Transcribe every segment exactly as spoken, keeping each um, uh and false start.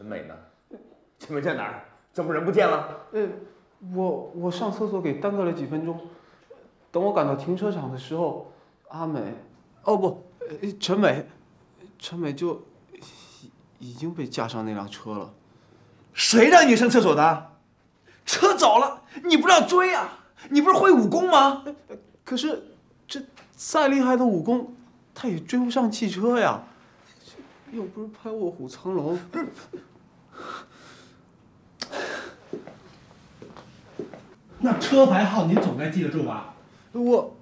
陈美呢？陈美在哪儿？怎么人不见了？ 呃，我我上厕所给耽搁了几分钟，等我赶到停车场的时候，阿美，哦不，呃陈美，陈美就已已经被架上那辆车了。 谁让你上厕所的？车走了，你不是要追啊？你不是会武功吗？ 可是这再厉害的武功，他也追不上汽车呀。这又不是拍卧虎藏龙。 那车牌号您总该记得住吧？ 我，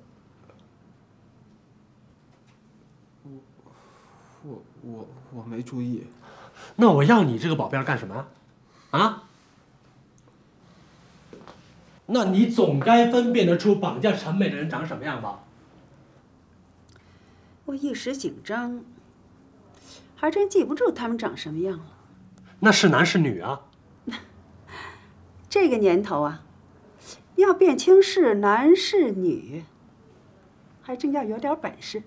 我，我我我没注意。 那我要你这个保镖干什么？啊？那你总该分辨得出绑架陈美的人长什么样吧？ 我一时紧张，还真记不住他们长什么样了。 那是男是女啊？ 这个年头啊，要辨清是男是女，还真要有点本事。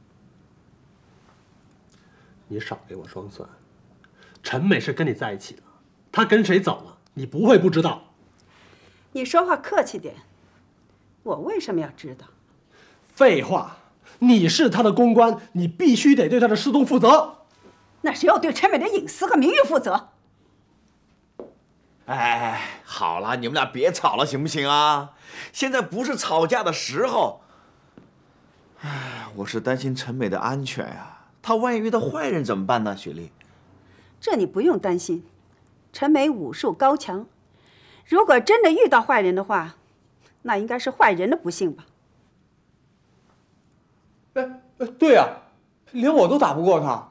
你少给我装蒜。陈美是跟你在一起的，她跟谁走了，你不会不知道。 你说话客气点，我为什么要知道？ 废话，你是她的公关，你必须得对她的失踪负责。 那是要对陈美的隐私和名誉负责。 哎，好了，你们俩别吵了，行不行啊？现在不是吵架的时候。哎，我是担心陈美的安全呀，她万一遇到坏人怎么办呢？雪莉， 这你不用担心，陈美武术高强，如果真的遇到坏人的话，那应该是坏人的不幸吧？ 哎，对呀，连我都打不过他。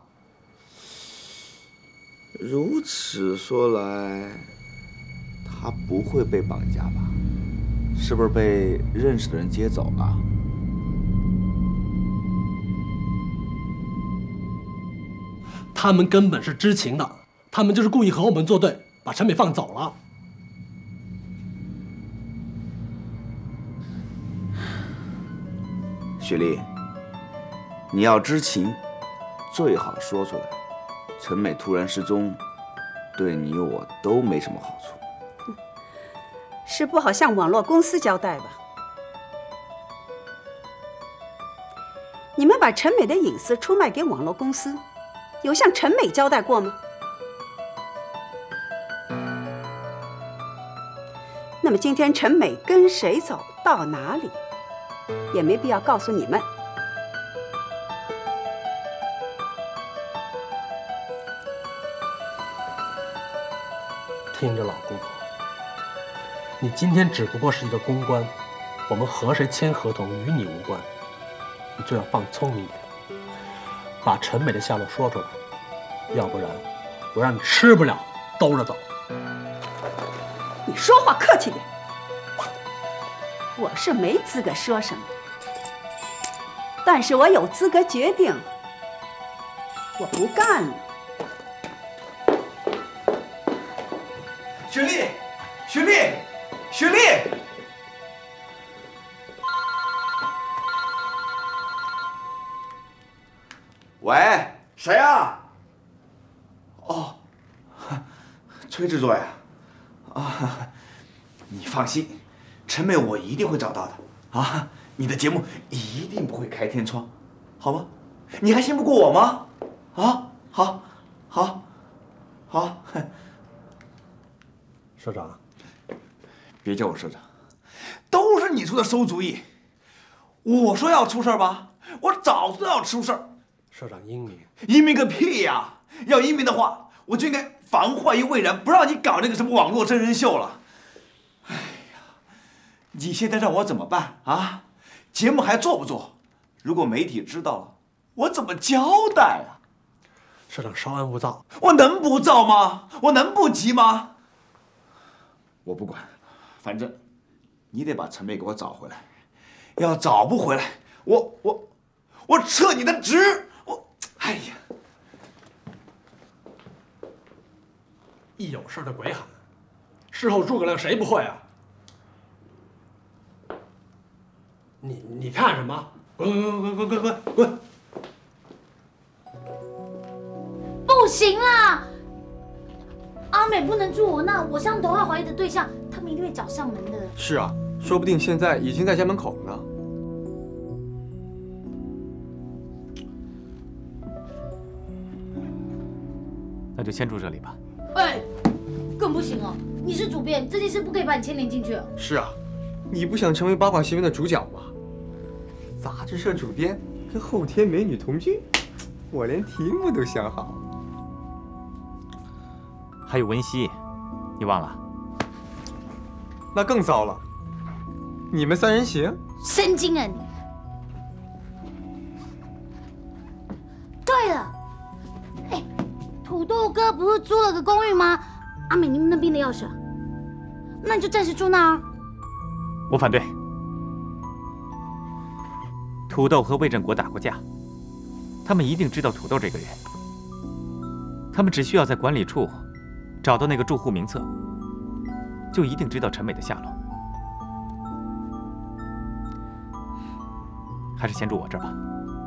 如此说来，他不会被绑架吧？是不是被认识的人接走了？ 他们根本是知情的，他们就是故意和我们作对，把陈美放走了。 雪莉，你要知情，最好说出来。陈美突然失踪，对你我都没什么好处。 是不好向网络公司交代吧？你们把陈美的隐私出卖给网络公司，有向陈美交代过吗？那么今天陈美跟谁走到哪里，也没必要告诉你们。 听着，老公，你今天只不过是一个公关，我们和谁签合同与你无关，你就要放聪明点，把陈美的下落说出来，要不然我让你吃不了兜着走。 你说话客气点，我是没资格说什么，但是我有资格决定，我不干了。 雪莉，雪莉，雪莉！喂，谁啊？哦，崔制作呀。啊，你放心，陈美我一定会找到的啊！你的节目一定不会开天窗，好吗？你还信不过我吗？啊，好，好，好。 社长， 别叫我社长，都是你出的馊主意。我说要出事吧，我早知道要出事儿。 社长英明， 英明个屁呀！要英明的话，我就应该防患于未然，不让你搞那个什么网络真人秀了。哎呀，你现在让我怎么办啊？节目还做不做？如果媒体知道了，我怎么交代啊？ 社长稍安勿躁。 我能不躁吗？我能不急吗？我不管，反正你得把陈美给我找回来。要找不回来，我我我撤你的职！我哎呀， 一有事的鬼喊，事后诸葛亮谁不会啊？你你看什么？滚滚滚滚滚滚滚！ 不行啦！ 阿美不能住我那，我上头号怀疑的对象，他们一定会找上门的。 是啊，说不定现在已经在家门口了呢。 那就先住这里吧。 哎，更不行哦！你是主编，这件事不可以把你牵连进去。 是啊，你不想成为八卦新闻的主角吗？杂志社主编跟后天美女同居，我连题目都想好。 还有文熙，你忘了？ 那更糟了，你们三人行？ 神经啊你！对了，哎，土豆哥不是租了个公寓吗？阿美，你们那边的钥匙，那你就暂时住那儿。 我反对。土豆和魏振国打过架，他们一定知道土豆这个人。他们只需要在管理处找到那个住户名册，就一定知道陈美的下落。还是先住我这儿吧。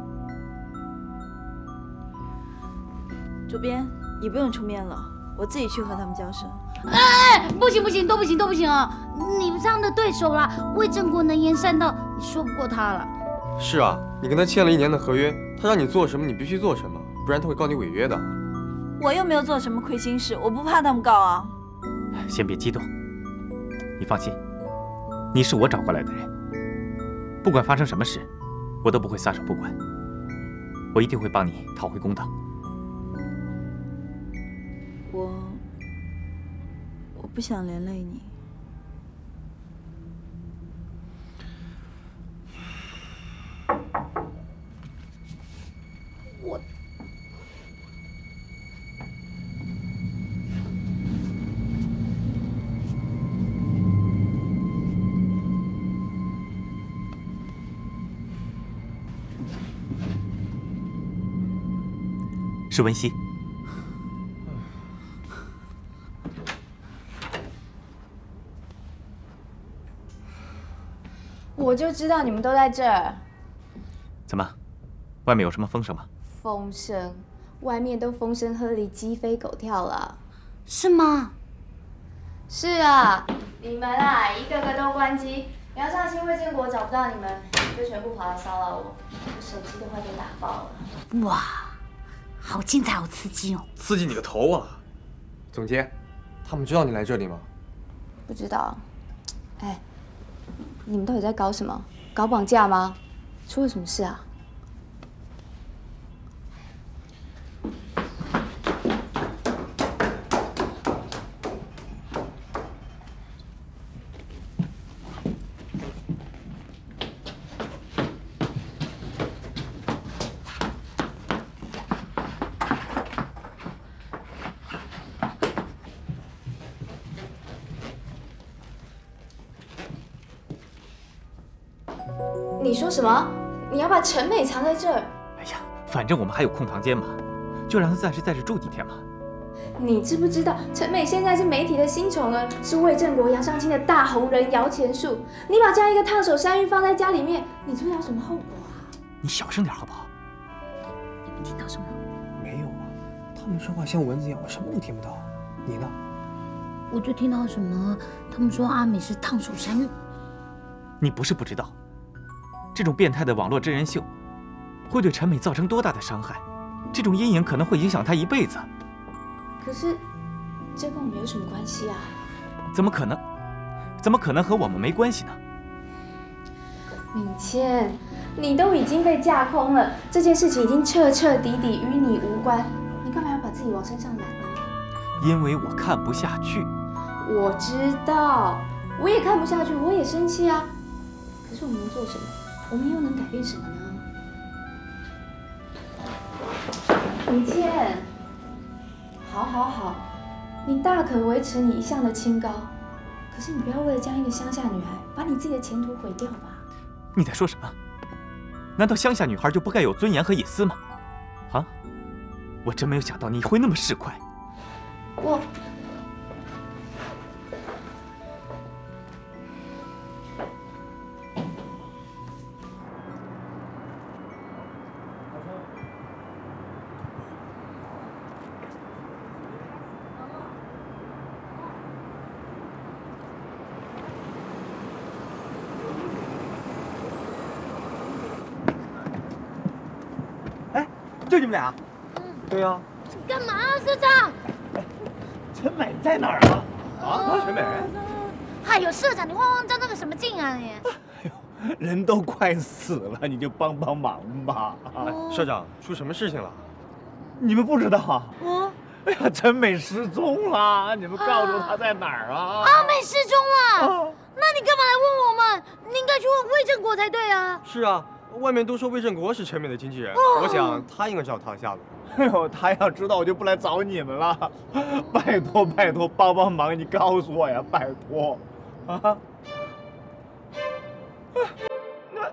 主编，你不用出面了，我自己去和他们交涉。 哎，不行不行，都不行都不行啊！你不是他们的对手啦，魏振国能言善道，你说不过他了。 是啊，你跟他签了一年的合约，他让你做什么，你必须做什么，不然他会告你违约的。 我又没有做什么亏心事，我不怕他们告啊。 先别激动，你放心，你是我找过来的人，不管发生什么事，我都不会撒手不管，我一定会帮你讨回公道。 我我不想连累你。 我是文熙。 我就知道你们都在这儿。 怎么，外面有什么风声吗？ 风声，外面都风声鹤唳、鸡飞狗跳了。 是吗？ 是啊，你们啊，一个个都关机。梁尚新、魏建国找不到你们，就全部跑来骚扰我，我手机都快被打爆了。 哇，好精彩，好刺激哦！ 刺激你个头啊！总监，他们知道你来这里吗？ 不知道。哎，你们到底在搞什么？搞绑架吗？出了什么事啊？你说什么？你要把陈美藏在这儿？ 哎呀，反正我们还有空房间嘛，就让她暂时在这住几天嘛。 你知不知道陈美现在是媒体的新宠儿，是魏正国、杨尚卿的大红人摇钱树？你把这样一个烫手山芋放在家里面，你知道什么后果啊？ 你小声点好不好？ 你们听到什么？ 没有啊，他们说话像蚊子一样，我什么都听不到。你呢？ 我就听到什么，他们说阿美是烫手山芋。 你不是不知道，这种变态的网络真人秀会对陈美造成多大的伤害，这种阴影可能会影响她一辈子。 可是，这跟我们有什么关系啊？ 怎么可能？怎么可能和我们没关系呢？ 敏谦，你都已经被架空了，这件事情已经彻彻底底与你无关，你干嘛要把自己往身上揽呢？ 因为我看不下去。 我知道，我也看不下去，我也生气啊。可是我们能做什么？我们又能改变什么呢？敏谦，好好好，你大可维持你一向的清高，可是你不要为了这样一个乡下女孩，把你自己的前途毁掉吧。 你在说什么？难道乡下女孩就不该有尊严和隐私吗？啊！我真没有想到你会那么市侩。 我。 就你们俩？ 嗯， 对呀。 干嘛啊，社长？ 陈美在哪儿啊？啊，陈美。 哎呦，社长，你慌慌张张个什么劲啊你？ 哎呦，人都快死了，你就帮帮忙吧。 哦、社长，出什么事情了？ 你们不知道啊？ 嗯。 哎呀，陈美失踪了，你们告诉她在哪儿啊？ 阿美失踪了。啊 那你干嘛来问我们？你应该去问魏正国才对啊！ 是啊，外面都说魏正国是陈美的经纪人，哦、我想他应该知道她的下落。 哎呦，他要知道我就不来找你们了。拜托拜托，帮帮忙，你告诉我呀，拜托！啊！那。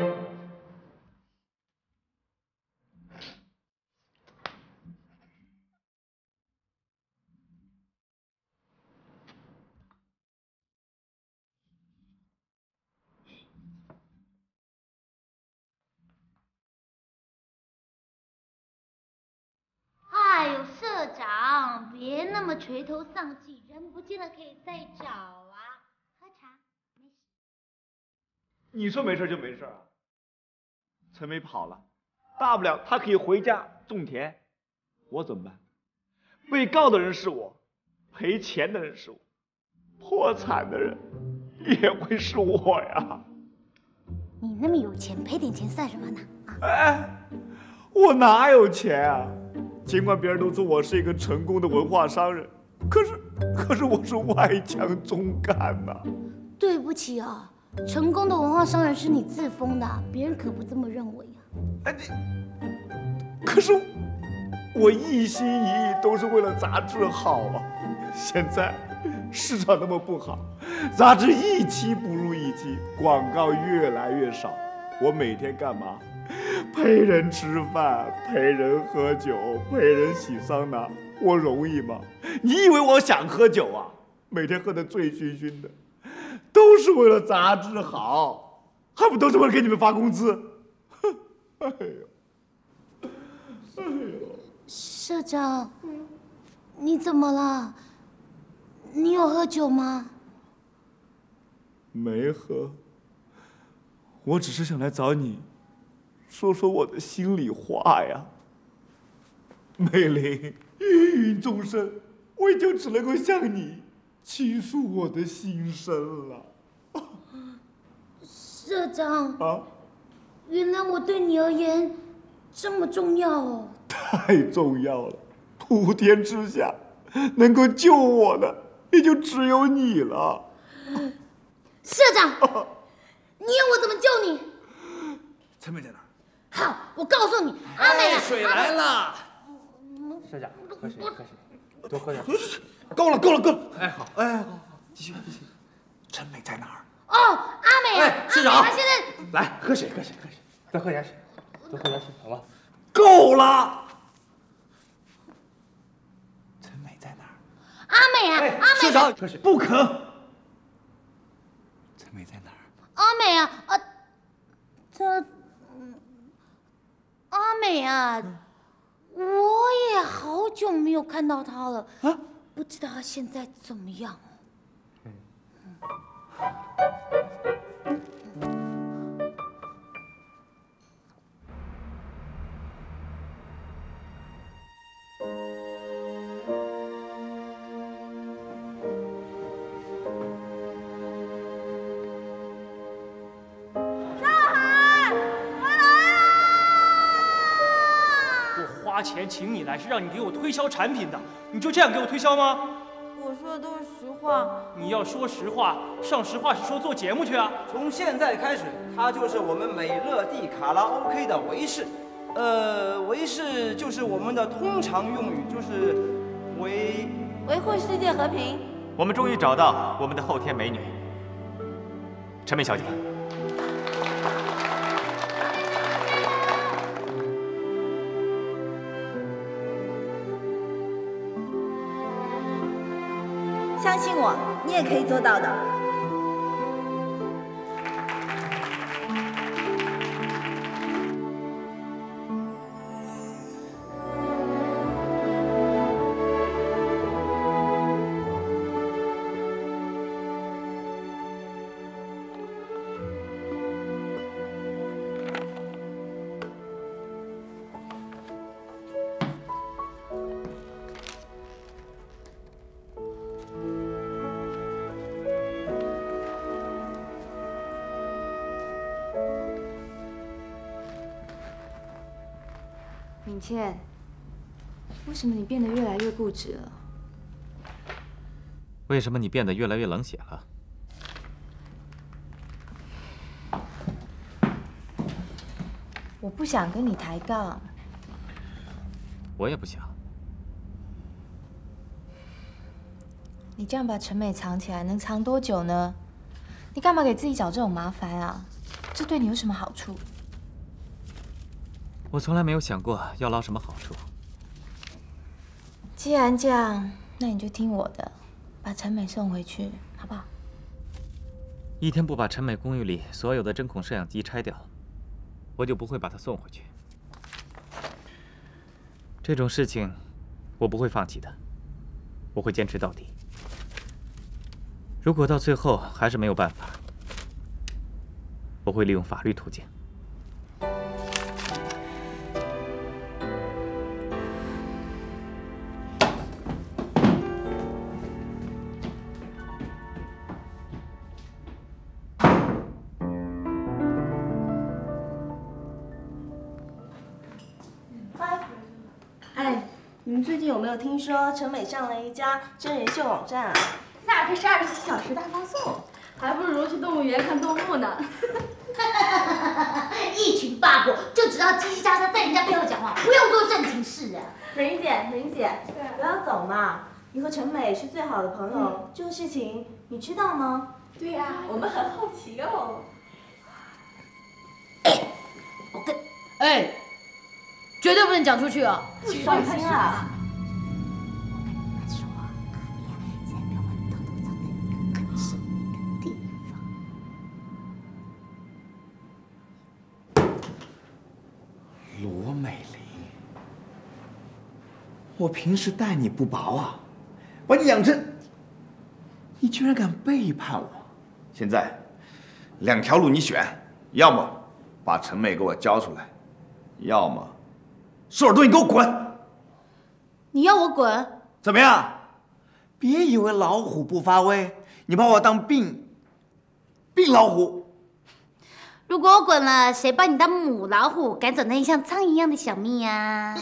哎呦，社长，别那么垂头丧气，人不见了可以再找啊。喝茶，没事。 你说没事就没事啊。陈梅跑了，大不了她可以回家种田，我怎么办？被告的人是我，赔钱的人是我，破产的人也会是我呀。 你那么有钱，赔点钱算什么呢？啊！ 哎，我哪有钱啊？尽管别人都说我是一个成功的文化商人，可是，可是我是外强中干呐。 对不起啊，成功的文化商人是你自封的，别人可不这么认为啊。 哎，你，可是我一心一意都是为了杂志好啊。现在市场那么不好，杂志一期不如一期，广告越来越少，我每天干嘛？陪人吃饭，陪人喝酒，陪人洗桑拿，我容易吗？你以为我想喝酒啊？每天喝得醉醺醺的，都是为了杂志好，还不都是为了给你们发工资？哎呦，哎呦， 社长，你怎么了？你有喝酒吗？ 没喝，我只是想来找你。说说我的心里话呀，美玲，芸芸众生，我也就只能够向你倾诉我的心声了。 社长啊， 原来我对你而言这么重要哦。 太重要了，普天之下能够救我的也就只有你了。 社长，啊、你要我怎么救你？ 陈美在哪？ 好，我告诉你，阿美啊， 水来了。 社长，喝水，喝水，多喝点。 够了，够了，够了。 哎，好，哎，好，好，继续，继续。 陈美在哪儿？ 哦，阿美啊， 哎，社长， 他现在来喝水，喝水，喝水，多喝点水，多喝点水，好吧？ 够了。陈美在哪儿？ 阿美啊，阿美， 社长，喝水， 不可。陈美在哪儿？ 阿美啊，啊，这。阿美啊，我也好久没有看到她了，啊，不知道她现在怎么样。嗯花钱请你来是让你给我推销产品的，你就这样给我推销吗？ 我说的都是实话。 你要说实话，上实话实说做节目去啊！ 从现在开始，他就是我们美乐蒂卡拉 OK 的维士。呃，维士就是我们的通常用语，就是维维护世界和平。 我们终于找到我们的后天美女，陈美小姐。 相信我，你也可以做到的。 敏倩，为什么你变得越来越固执了？ 为什么你变得越来越冷血了？ 我不想跟你抬杠。 我也不想。 你这样把陈美藏起来，能藏多久呢？你干嘛给自己找这种麻烦啊？这对你有什么好处？ 我从来没有想过要捞什么好处。 既然这样，那你就听我的，把陈美送回去，好不好？ 一天不把陈美公寓里所有的针孔摄像机拆掉，我就不会把她送回去。这种事情，我不会放弃的，我会坚持到底。如果到最后还是没有办法，我会利用法律途径。 哎，你们最近有没有听说陈美上了一家真人秀网站啊？ 那可是二十四小时大放送，还不如去动物园看动物呢。 一群八婆就知道叽叽喳喳在人家背后讲话，不用做正经事啊。 蕊莹姐，蕊莹姐，不要走嘛！你和陈美是最好的朋友，这个事情你知道吗？ 对呀，我们很好奇哦。 我跟哎，绝对不能讲出去哦。 放心啊。 罗美玲，我平时待你不薄啊，把你养成，你居然敢背叛我！现在，两条路你选，要么把陈美给我交出来，要么收拾东西给我滚！ 你要我滚？ 怎么样？别以为老虎不发威，你把我当病病老虎。 如果我滚了，谁把你当母老虎，赶走那像苍蝇一样的小蜜呀？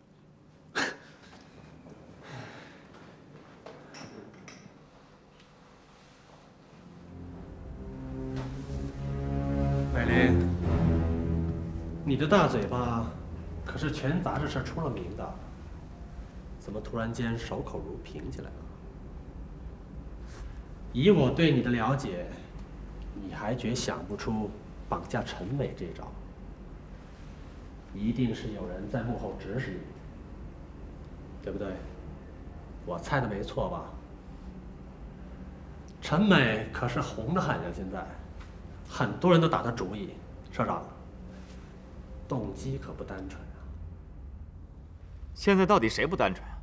美玲，你的大嘴巴可是全杂志社出了名的，怎么突然间守口如瓶起来了？以我对你的了解，你还觉想不出绑架陈美这招？一定是有人在幕后指使你，对不对？我猜的没错吧？陈美可是红得很呀，现在很多人都打她主意。社长，动机可不单纯啊。 现在到底谁不单纯啊？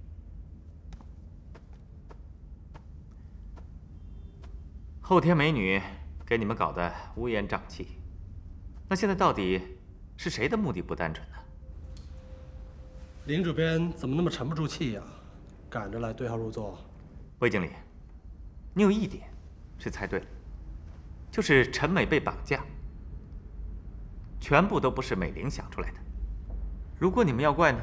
后天美女给你们搞得乌烟瘴气，那现在到底是谁的目的不单纯呢？ 林主编怎么那么沉不住气呀？赶着来对号入座。 魏经理，你有一点是猜对了，就是陈美被绑架，全部都不是美玲想出来的。如果你们要怪呢，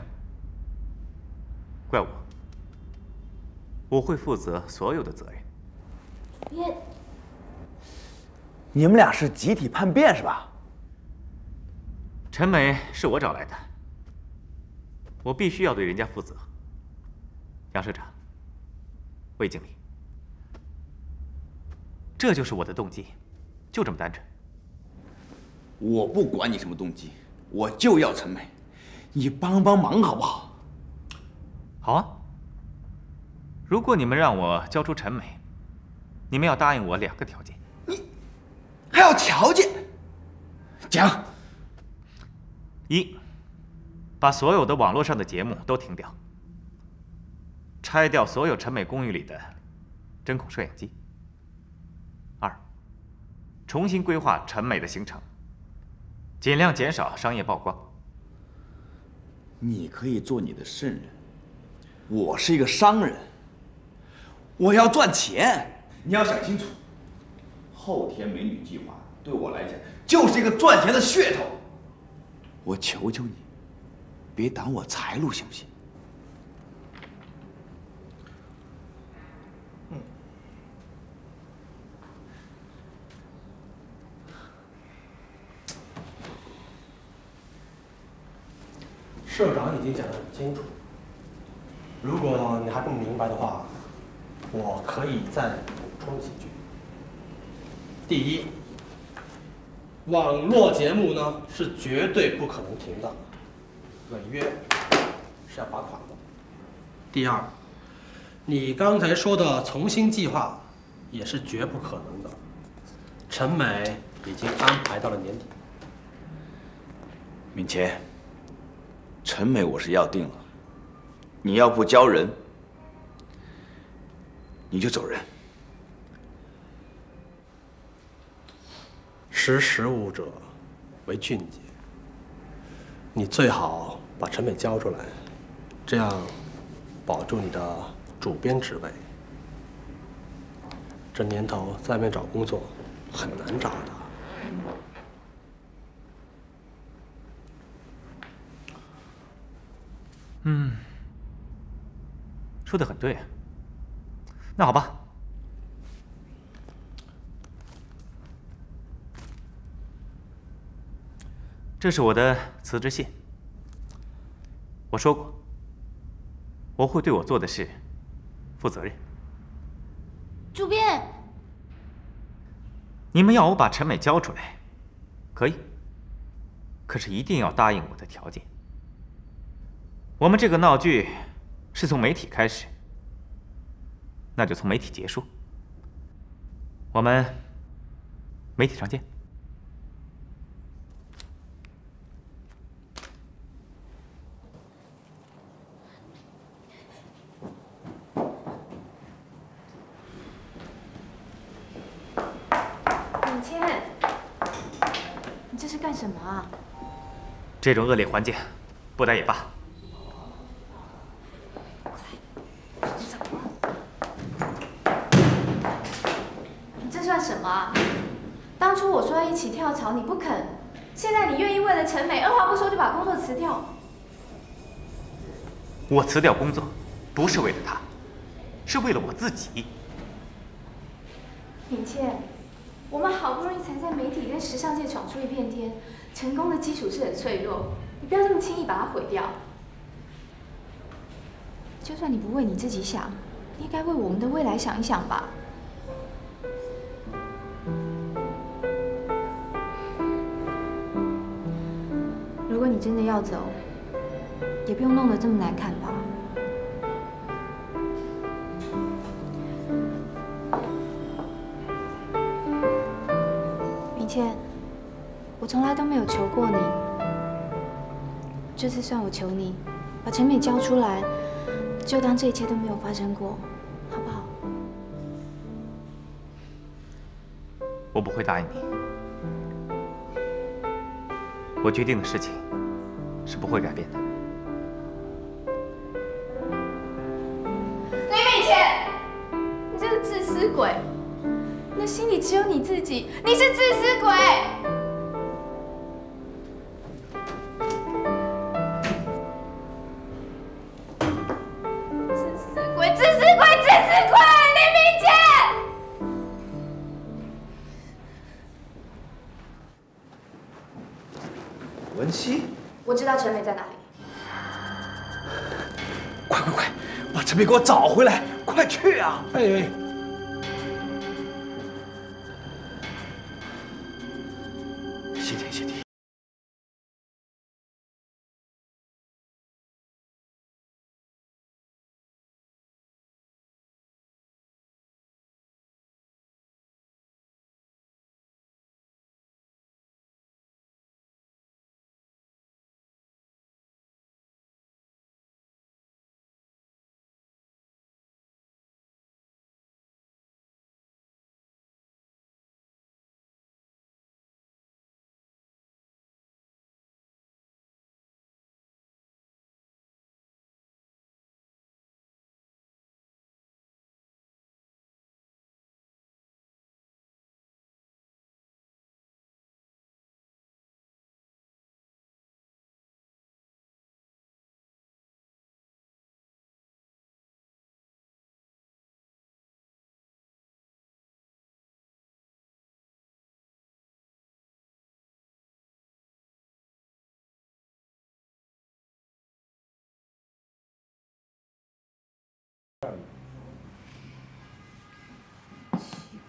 怪我，我会负责所有的责任。 别。 你们俩是集体叛变是吧？ 陈美是我找来的，我必须要对人家负责。杨社长，魏经理，这就是我的动机，就这么单纯。 我不管你什么动机，我就要陈美，你帮帮忙好不好？ 好啊。如果你们让我交出陈美，你们要答应我两个条件。 还有条件？讲。 一，把所有的网络上的节目都停掉，拆掉所有陈美公寓里的针孔摄像机。二，重新规划陈美的行程，尽量减少商业曝光。 你可以做你的圣人，我是一个商人，我要赚钱。你要想清楚，后天美女计划对我来讲就是一个赚钱的噱头。我求求你， 别挡我财路，行不行？ 嗯。社长已经讲得很清楚，如果你还不明白的话，我可以再补充几句。第一，网络节目呢是绝对不可能停的，违约是要罚款的。第二，你刚才说的重新计划也是绝不可能的，陈美已经安排到了年底。 敏谦，陈美我是要定了，你要不交人，你就走人。 识时务者为俊杰，你最好把陈美交出来，这样保住你的主编职位。这年头在外面找工作很难找的。 嗯，说的很对啊。那好吧，这是我的辞职信。我说过，我会对我做的事负责任。 主编， 你们要我把陈美交出来，可以，可是一定要答应我的条件。我们这个闹剧是从媒体开始，那就从媒体结束。我们媒体上见。 敏谦，你这是干什么啊？ 这种恶劣环境，不待也罢。 你这算什么啊？当初我说要一起跳槽，你不肯，现在你愿意为了陈美，二话不说就把工作辞掉。 我辞掉工作，不是为了他，是为了我自己。 敏谦，我们好不容易才在媒体跟时尚界闯出一片天，成功的基础是很脆弱，你不要这么轻易把它毁掉。就算你不为你自己想，你应该为我们的未来想一想吧。如果你真的要走，也不用弄得这么难看吧。敏谦，我从来都没有求过你，这次算我求你，把陈美交出来，就当这一切都没有发生过，好不好？ 我不会答应你，我决定的事情是不会改变的。 李敏谦，你这个自私鬼！你的心里只有你自己，你是自私鬼！自私鬼，自私鬼，自私鬼！李敏谦， 文熙， 我知道陈美在哪里。 快快快，把陈美给我找回来！快去啊！ 哎哎。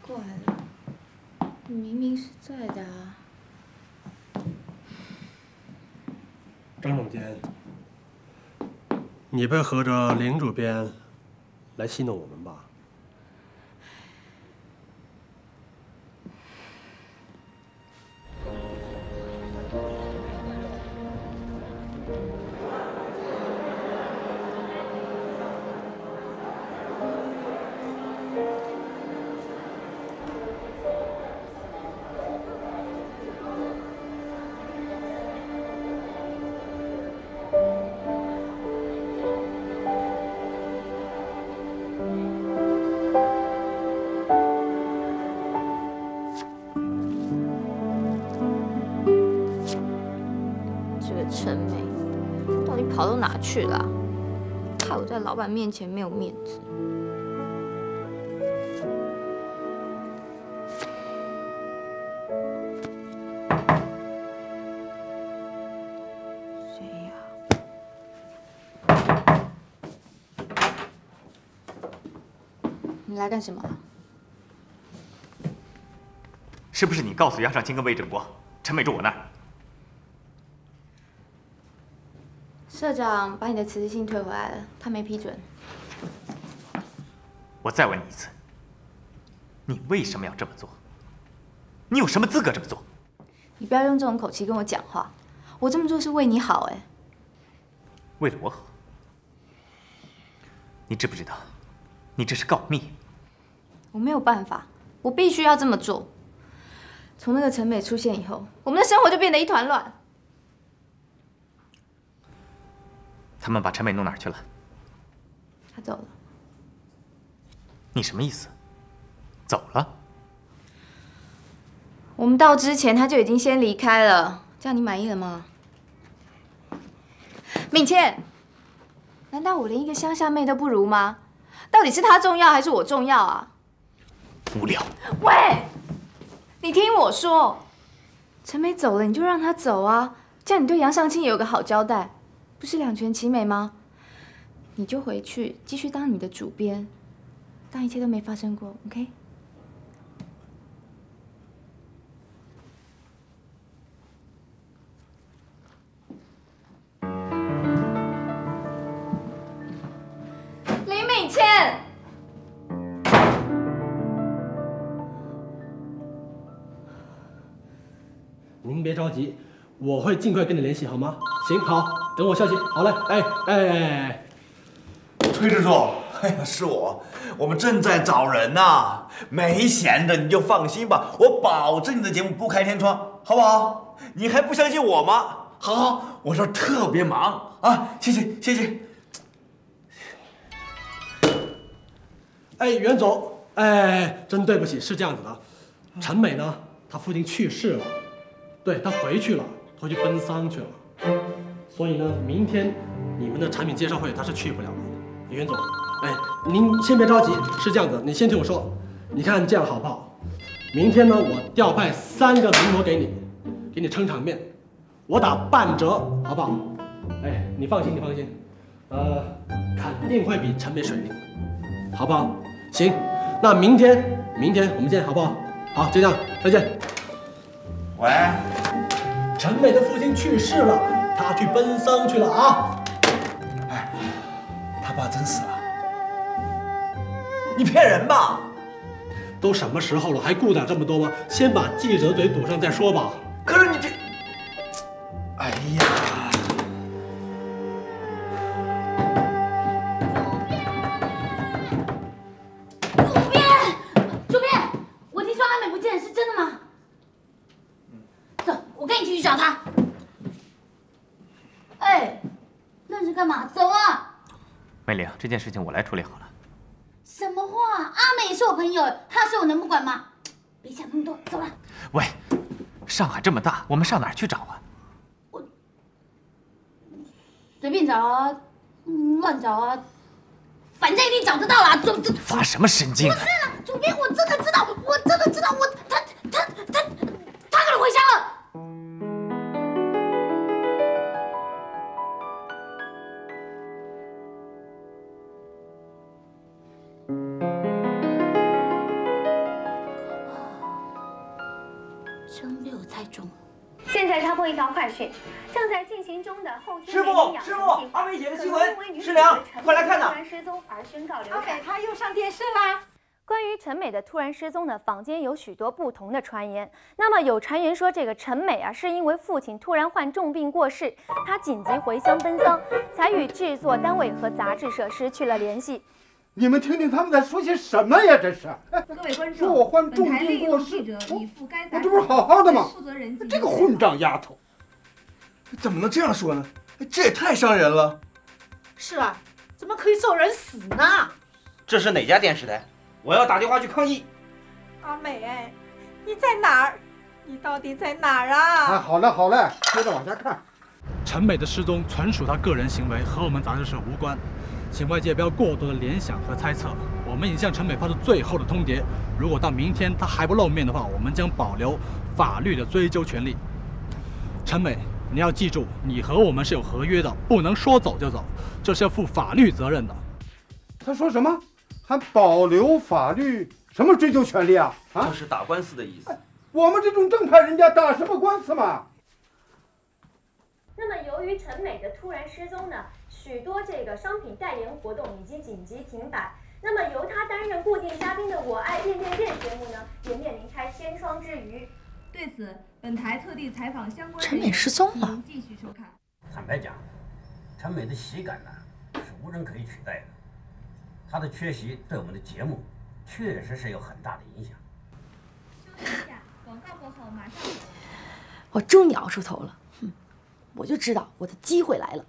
怪了，明明是在的啊。 张总监，你不会合着林主编来戏弄我们吧？ 陈梅，到底跑到哪去了啊？害我在老板面前没有面子。谁呀？你来干什么？ 是不是你告诉杨尚清跟魏正国，陈美住我那儿？ 社长把你的辞职信退回来了，他没批准。 我再问你一次，你为什么要这么做？你有什么资格这么做？ 你不要用这种口气跟我讲话，我这么做是为你好，哎。 为了我好？你知不知道，你这是告密？ 我没有办法，我必须要这么做。从那个陈美出现以后，我们的生活就变得一团乱。 他们把陈美弄哪儿去了？ 他走了。 你什么意思？走了？ 我们到之前他就已经先离开了，这样你满意了吗？敏倩，难道我连一个乡下妹都不如吗？到底是他重要还是我重要啊？ 无聊。 喂，你听我说，陈美走了你就让她走啊，这样你对杨尚清也有个好交代。 不是两全其美吗？你就回去继续当你的主编，当一切都没发生过 ，OK？ 林敏倩， 您别着急，我会尽快跟你联系，好吗？行，好。 等我消息，好嘞，哎哎哎， 崔制作，哎呀，是我，我们正在找人呐，没闲着，你就放心吧，我保证你的节目不开天窗，好不好？你还不相信我吗？好好，我这特别忙啊，谢谢谢谢。 哎，袁总，哎，真对不起，是这样子的，陈美呢，她父亲去世了，对，她回去了，回去奔丧去了。 所以呢，明天你们的产品介绍会他是去不了的。袁总，哎，您先别着急，是这样子，你先听我说，你看这样好不好？明天呢，我调派三个名模给你，给你撑场面，我打半折，好不好？哎，你放心，你放心，呃，肯定会比陈美水灵，好不好？行，那明天，明天我们见，好不好？好，就这样，再见。 喂， 陈美的父亲去世了。 他去奔丧去了啊！ 哎，他爸真死了？你骗人吧！ 都什么时候了，还顾点这么多吗？先把记者嘴堵上再说吧。 可是你这……哎呀！ 主编，主编，我听说阿美不见了，是真的吗？走，我跟你去找她。 哎，愣着干嘛？走啊！ 美玲，这件事情我来处理好了。 什么话？阿美也是我朋友，她是我能不管吗？别想那么多，走了。 喂，上海这么大，我们上哪儿去找啊？ 我随便找啊，嗯，乱找啊，反正一定找得到啦。走走。 发什么神经？ 不是啦，主编，我真的知道，我真的知道，我他他他他可能回乡了。 播一条快讯：正在进行中的后天师傅， 营养师傅， 计划， 阿梅姐的可新闻能因为女， 师娘，快来看呐！ 突然失踪而宣告流阿美产。 她又上电视啦！ 关于陈美的突然失踪呢，坊间有许多不同的传言。那么有传言说，这个陈美啊，是因为父亲突然患重病过世，她紧急回乡奔丧，才与制作单位和杂志社失去了联系。 你们听听他们在说些什么呀？这是！ 各位观众， 说我患重病过世，我这不是好好的吗？这个混账丫头， 怎么能这样说呢？这也太伤人了。 是啊，怎么可以咒人死呢？ 这是哪家电视台？我要打电话去抗议。 阿美，哎，你在哪儿？你到底在哪儿啊？ 啊，好了好了，接着往下看。 陈美的失踪纯属她个人行为，和我们杂志社无关，请外界不要过多的联想和猜测。我们已向陈美发出最后的通牒，如果到明天她还不露面的话，我们将保留法律的追究权利。陈美，你要记住，你和我们是有合约的，不能说走就走，这是要负法律责任的。 他说什么？还保留法律什么追究权利啊？啊， 这是打官司的意思。 我们这种正派人家打什么官司嘛？ 那么，由于陈美的突然失踪呢，许多这个商品代言活动已经紧急停摆。那么，由她担任固定嘉宾的《我爱变变变》节目呢，也面临开天窗之虞。 对此，本台特地采访相关。 陈美失踪了。 继续收看。 坦白讲，陈美的喜感呢是无人可以取代的。她的缺席对我们的节目确实是有很大的影响。 休息一下，广告过后马上回来。 我终于熬出头了，哼，我就知道我的机会来了。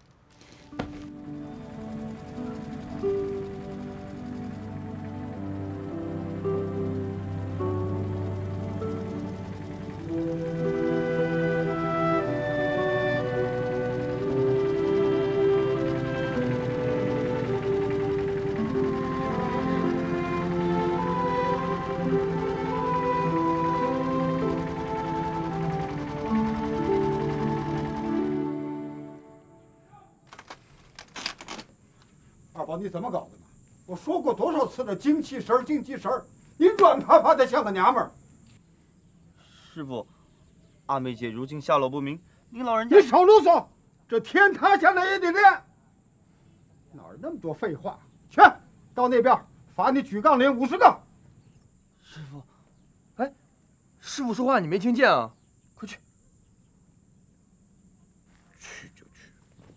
你怎么搞的呢？我说过多少次了，精气神儿，精气神儿！你软趴趴的像个娘们儿。 师傅，阿梅姐如今下落不明，您老人家…… 你少啰嗦！这天塌下来也得练。哪儿那么多废话？去，到那边罚你举杠铃五十个。 师傅，哎，师傅说话你没听见啊？快去！去就去。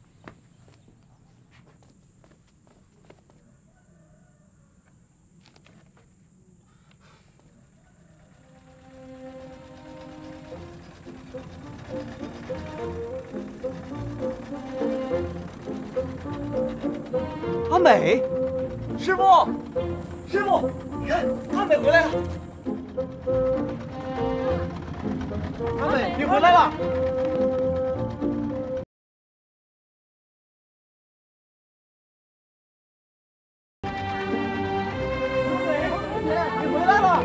阿美，师傅，师傅，看，阿美回来了。阿美，你回来了。你回来了。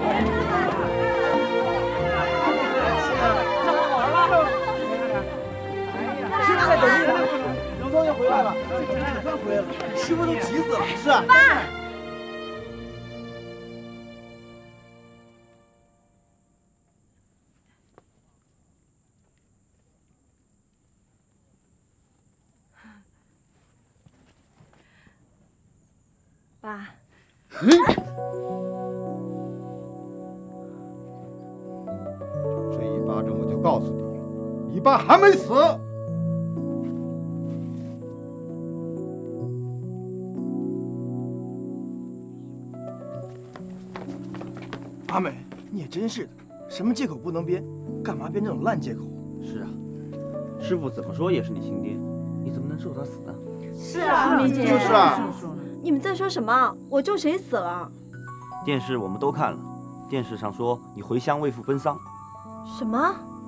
上来玩了。师傅在等你呢。刘同学回来了，总算回来了，师傅都急死了。是啊。 爸。 爸。 嗯。这一巴掌我就告诉你，你爸还没死。 阿美，你也真是的，什么借口不能编，干嘛编这种烂借口？ 是啊，师傅怎么说也是你亲爹，你怎么能咒他死呢？ 是啊，梅姐， 就是啊。 你们在说什么？我咒谁死了？ 电视我们都看了，电视上说你回乡为父奔丧。 什么？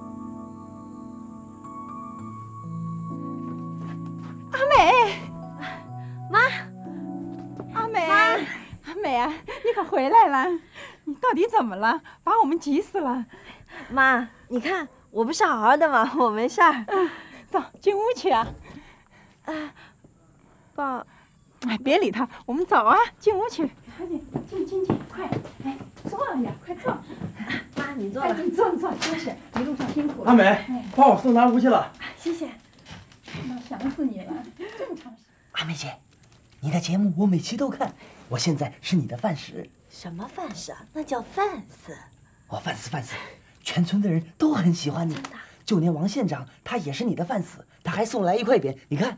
阿美， 妈， 阿美，阿美啊，你可回来了！你到底怎么了？把我们急死了！ 妈，你看我不是好好的吗？我没事儿。 嗯，走进屋去啊！ 哎，爸， 哎，别理他，我们走啊，进屋去。赶紧进进进，快！哎，坐呀，快坐。 妈， 啊，你坐哎， 吧。 你坐，你坐，真是一路上辛苦了。 阿美哎， 把我送南屋去了。 谢谢。那想死你了，这么长时间。 阿美姐，你的节目我每期都看，我现在是你的饭食。 什么饭食啊？那叫饭丝。 哦，饭丝饭丝，全村的人都很喜欢你，就连王县长他也是你的饭丝，他还送来一块匾，你看。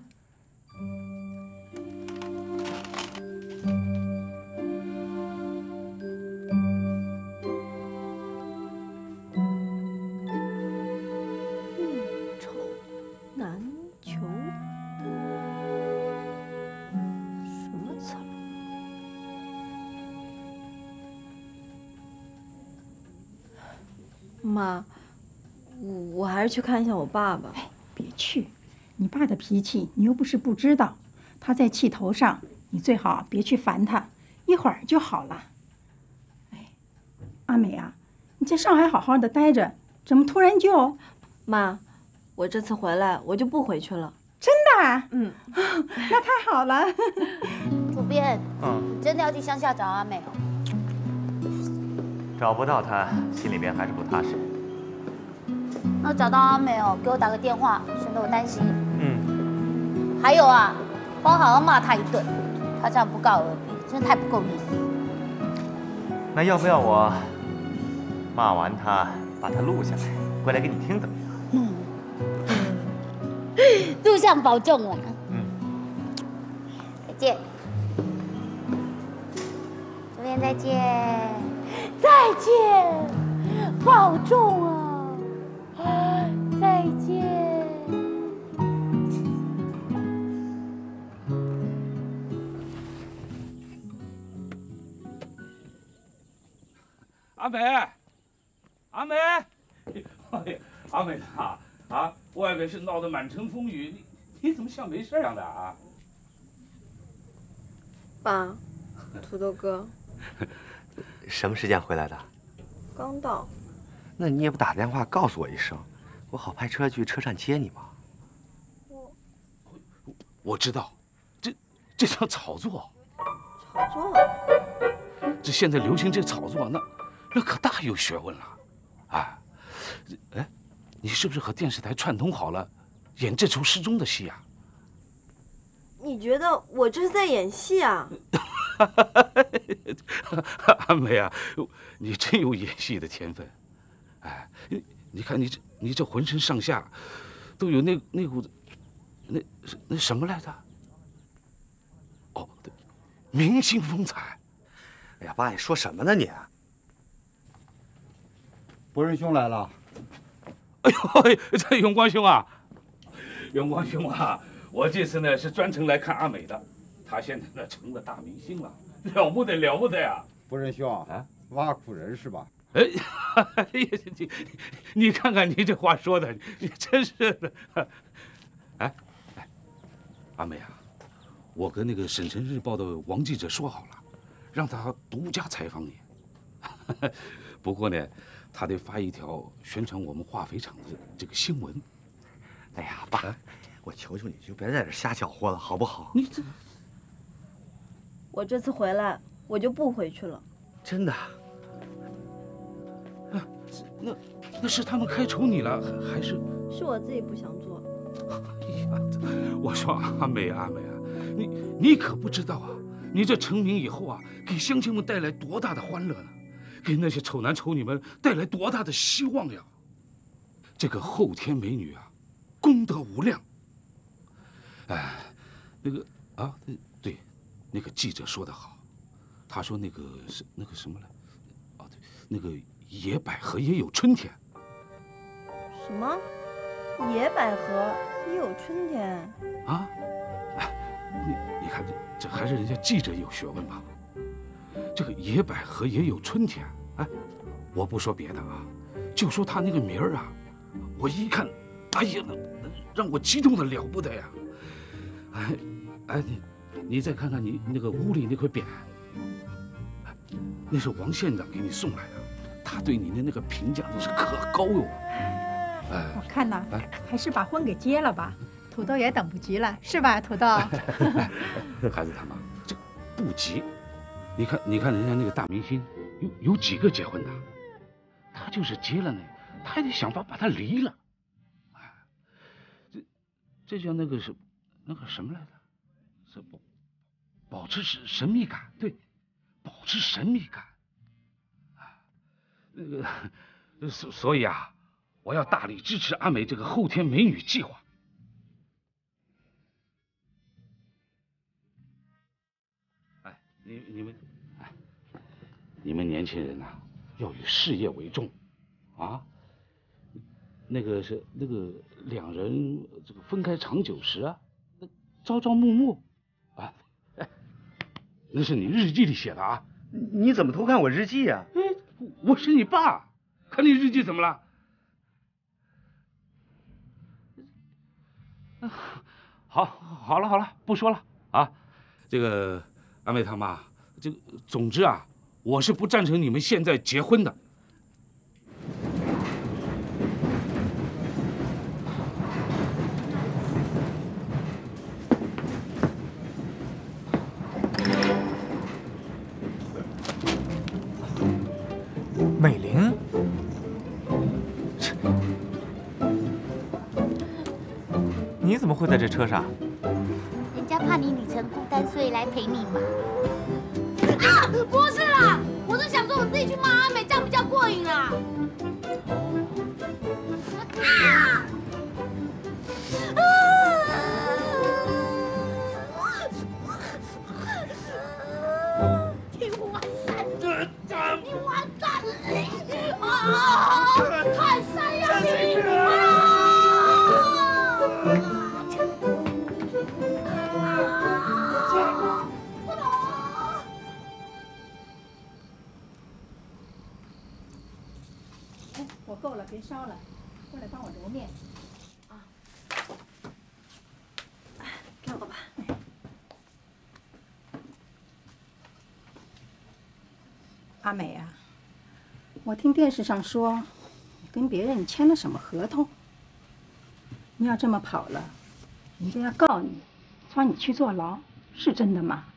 妈，我我还是去看一下我爸爸。 哎，别去，你爸的脾气你又不是不知道，他在气头上，你最好别去烦他，一会儿就好了。哎，阿美啊，你在上海好好的待着，怎么突然就…… 妈，我这次回来我就不回去了。 真的啊？ 嗯， 那太好了。 主编， 嗯， 你真的要去乡下找阿美哦？ 找不到他，心里边还是不踏实。 那找到阿美哦，给我打个电话，省得我担心。 嗯。 还有啊，包好要骂他一顿，他这样不告而别，真的太不够意思。 那要不要我骂完他，把他录下来，回来给你听，怎么样？ 嗯。路上保重啦。 嗯。 再见。这边再见。再见，保重啊！再见。 阿美，阿美，阿美啊啊！外面是闹得满城风雨，你你怎么像没事样的啊？ 爸，土豆哥。 什么时间回来的？ 刚到。 那你也不打电话告诉我一声，我好派车去车站接你吗？ 我我知道，这这叫炒作。 炒作？ 这现在流行这炒作，那那可大有学问了，啊！哎，你是不是和电视台串通好了，演这出失踪的戏啊？ 你觉得我这是在演戏啊？ 阿美啊，你真有演戏的天分，哎，你看你这你这浑身上下都有那那股子那那什么来着？哦，对，明星风采。 哎呀，爸，你说什么呢你？ 伯仁兄来了。 哎呦，这永光兄啊，永光兄啊，我这次呢是专程来看阿美的，她现在呢成了大明星了。了不得，了不得呀！ 伯仁兄啊，挖苦人是吧？ 哎，你你看看你这话说的，你真是的。哎哎，阿美啊，我跟那个《省城日报》的王记者说好了，让他独家采访你。不过呢，他得发一条宣传我们化肥厂的这个新闻。 哎呀，爸，我求求你就别在这瞎搅和了，好不好？ 你这。 我这次回来，我就不回去了。 真的？ 啊，那那是他们开除你了，还是？ 是我自己不想做。 哎呀，我说阿美啊，阿美啊，你你可不知道啊，你这成名以后啊，给乡亲们带来多大的欢乐呢？给那些丑男丑女们带来多大的希望呀！这个后天美女啊，功德无量。哎，那个啊，对。那个记者说得好，他说那个是那个什么来，哦对，那个野百合也有春天。 什么？野百合也有春天？ 啊？哎，你你看这这还是人家记者有学问吧？这个野百合也有春天。哎，我不说别的啊，就说他那个名儿啊，我一看，哎呀，让我激动的了不得呀！哎哎你。你再看看你那个屋里那块匾，那是王县长给你送来的，他对你的那个评价那是可高哟。 哎，我看呐，还是把婚给结了吧，土豆也等不及了，是吧，土豆？ 孩子他妈，这不急。你看，你看人家那个大明星，有有几个结婚的？ 他就是结了呢，他还得想法把他离了。哎，这这叫那个什那个什么来着？是保保持神神秘感，对，保持神秘感。啊，那个所所以啊，我要大力支持阿美这个后天美女计划。哎，你你们，哎，你们年轻人呐、啊，要以事业为重，啊。那个是那个两人这个分开长久时啊，朝朝暮暮，啊，哎，那是你日记里写的啊。 你怎么偷看我日记呀、 啊？哎，我是你爸，看你日记怎么了？好，好了好了，不说了啊。这个阿美他妈，这个总之啊，我是不赞成你们现在结婚的。 美玲，你怎么会在这车上？ 人家怕你旅程孤单，所以来陪你嘛。啊，不是啦，我是想说我自己去骂阿美，这样比较过瘾啦。啊！你完蛋！你完蛋！啊！太山呀你！ 火够了，别烧了，过来帮我揉面。 啊，看我吧。 阿美啊，我听电视上说，你跟别人签了什么合同？你要这么跑了，人家要告你，抓你去坐牢，是真的吗？